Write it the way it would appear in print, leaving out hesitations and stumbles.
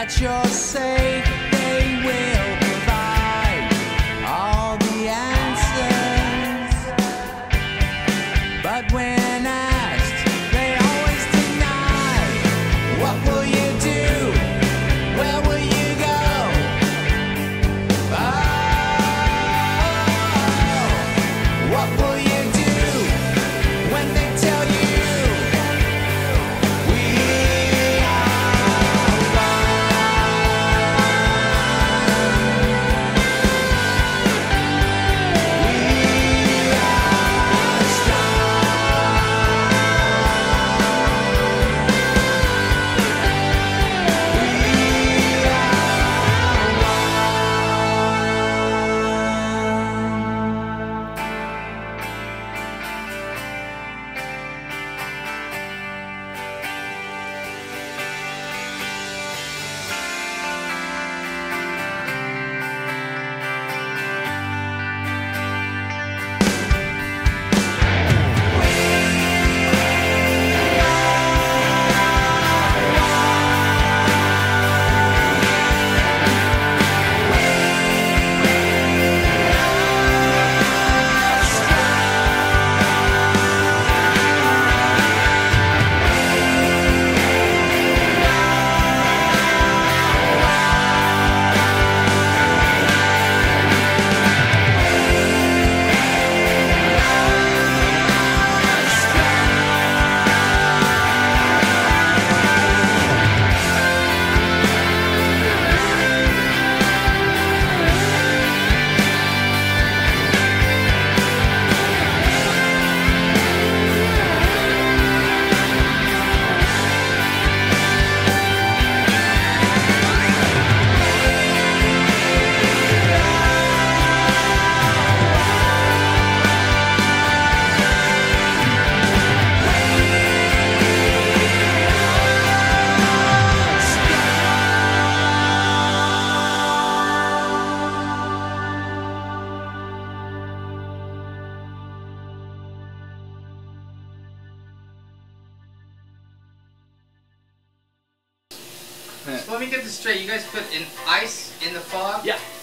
that you're safe, they will provide all the answers. But when asked, they always deny. What will you do? Where will you go? Oh, what will you do when they tell you? So let me get this straight. You guys put ice in the fog? Yeah.